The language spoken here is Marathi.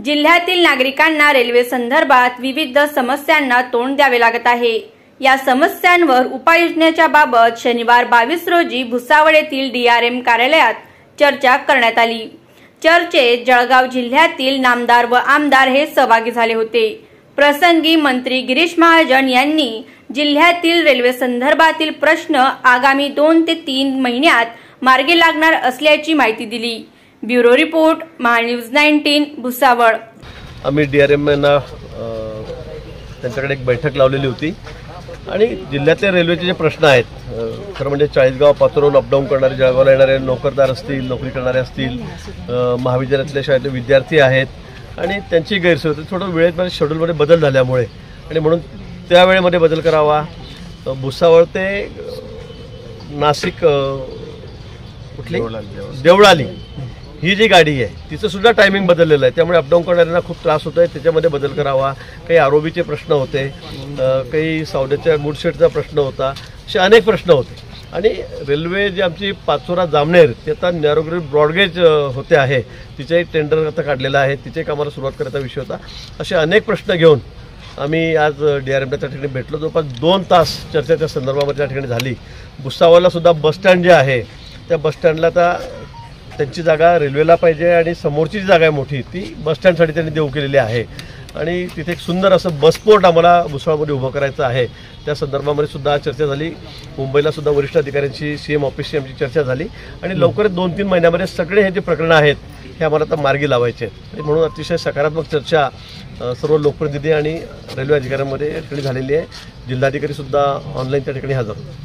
जिल्ह्यातील नागरिकांना रेल्वे संदर्भात विविध समस्यांना तोंड द्यावे लागत आहे। या समस्यांवर उपाययोजनेच्या बाबत शनिवार 22 रोजी भुसावळ येथील DRM कार्यालयात चर्चा करण्यात आली। चर्चेत जळगाव जिल्ह्यातील नामदार व आमदार हे सहभागी झाले होते। प्रसंगी मंत्री गिरीश महाजन यांनी जिल्ह्यातील रेल्वे संदर्भातील प्रश्न आगामी 2 ते 3 महिन्यात मार्गी लागणार असल्याची माहिती दिली। Bureau report MahaNews 19 Bhusawal. आम्ही DRM यांना त्यांच्याकडे एक बैठक लावलेली होती आणि जिल्ह्यातले रेल्वेचे जे प्रश्न आहेत, खरं म्हणजे चाळीसगाव पाचोरून अपडाऊन करणारे, जळगावला येणारे नोकरदार असतील, नोकरी करणारे असतील, महाविद्यालयातल्या शाळेतले विद्यार्थी आहेत आणि त्यांची गैरसोय होती। थोडं वेळेमध्ये शेड्यूलमध्ये बदल झाल्यामुळे आणि म्हणून त्या वेळेमध्ये बदल करावा। भुसावळ ते नाशिक कुठली देवळाली ही जी गाडी आहे तिचं सुद्धा टायमिंग बदललेलं आहे, त्यामुळे अपडाऊन करणाऱ्यांना खूप त्रास होतोय। त्याच्यामध्ये बदल करावा। काही आरोबीचे प्रश्न होते, काही सौद्याच्या गुडशेडचा प्रश्न होता, असे अनेक प्रश्न होते आणि रेल्वे जी आमची पाचोरा जामनेर ते आता नॅरोगेज ब्रॉडगेज होते आहे, तिचेही टेंडर आता काढलेलं आहे, तिचे कामाला सुरुवात करायचा विषय होता। असे अनेक प्रश्न घेऊन आम्ही आज DRMला त्या ठिकाणी भेटलो। जवळपास 2 तास चर्चा त्या संदर्भामध्ये त्या ठिकाणी झाली। भुसावळला सुद्धा बसस्टँड जे आहे त्या बसस्टँडला आता त्यांची जागा रेल्वेला पाहिजे आणि समोरची जी जागा आहे मोठी ती बसस्टँडसाठी त्यांनी देऊ केलेली आहे आणि तिथे एक सुंदर असं बसपोर्ट आम्हाला भुसावळमध्ये उभं करायचं आहे। त्या संदर्भामध्ये सुद्धा चर्चा झाली। मुंबईला सुद्धा वरिष्ठ अधिकाऱ्यांची CM ऑफिसची आमची चर्चा झाली आणि लवकरच 2-3 महिन्यामध्ये सगळे हे जे प्रकरणं आहेत हे आम्हाला आता मार्गी लावायचे आहेत। म्हणून अतिशय सकारात्मक चर्चा सर्व लोकप्रतिनिधी आणि रेल्वे अधिकाऱ्यांमध्ये या ठिकाणी झालेली आहे। जिल्हाधिकारी सुद्धा ऑनलाईन त्या ठिकाणी हजर होते।